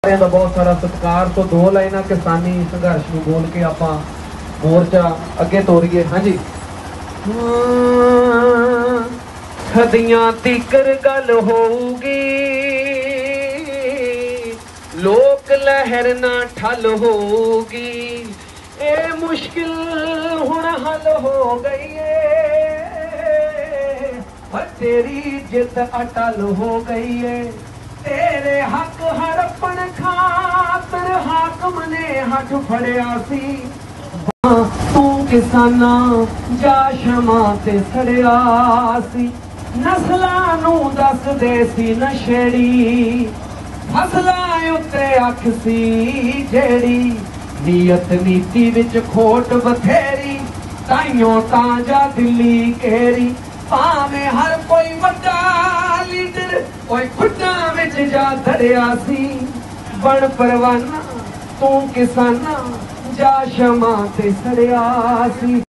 ਦਾ ਬਹੁਤ ਸਾਰਾ ਸਤਿਕਾਰ। तो दो लाइना किसानी संघर्ष ਨੂੰ बोल के ਆਪਾਂ मोर्चा अगे ਤੋਰੀਏ। हाँ जी। सदियां तिकर गल होगी, लोक लहर ना ठल होगी, ए मुश्किल हुण हल हो गई है, पर तेरी जिद अटल हो गई है। तेरे हक हड़पण खातर हाकम ने हथ फड़िया सी, तू किसाना जा शमा ते सड़िया सी। नस्लां नू दस दे सी नशेड़ी, फसलां उत्ते अख सी जेड़ी, नीयत नीति विच खोट बथेरी, ताइयों तां जा दिल्ली केरी। भावें हर कोई वड्डा लीडर कोई खुड्डां विच जा धड़िया सी, बण परवाना तू किसाना जा शमा ते सड़िया सी।